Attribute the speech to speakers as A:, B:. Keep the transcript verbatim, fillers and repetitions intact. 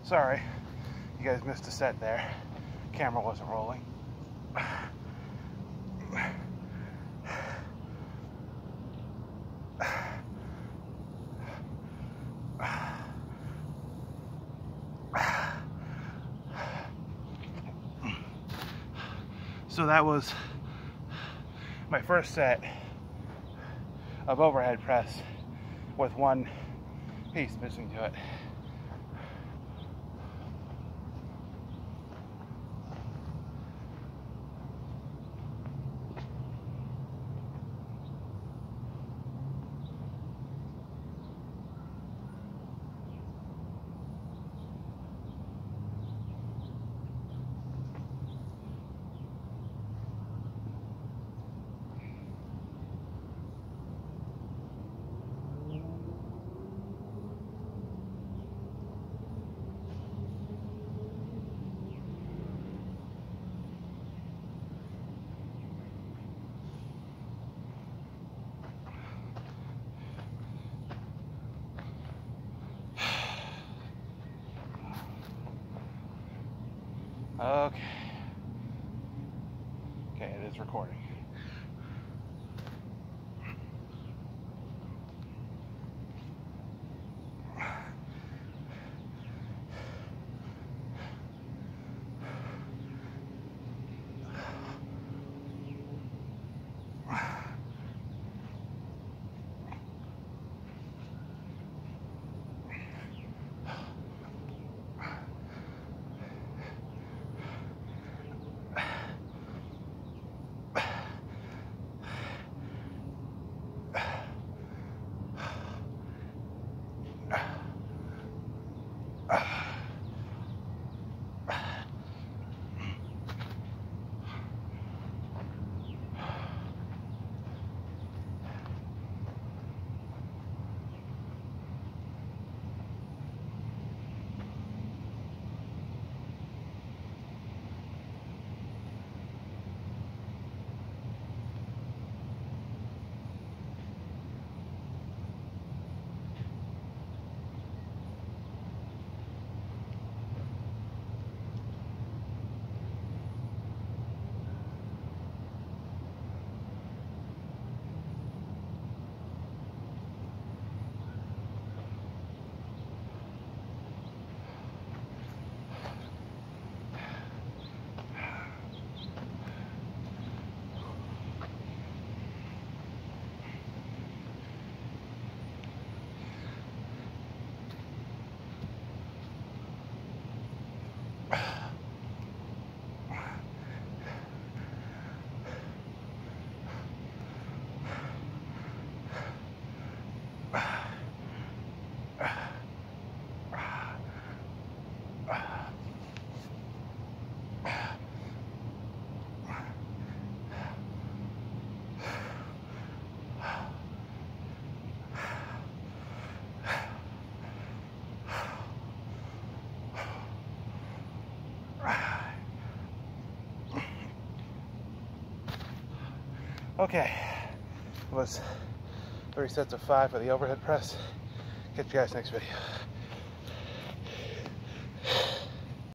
A: Sorry, you guys missed a set there. Camera wasn't rolling. So that was my first set of overhead press with one piece missing to it. Okay. Okay, it is recording. Okay, it was three sets of five for the overhead press. Catch you guys next video.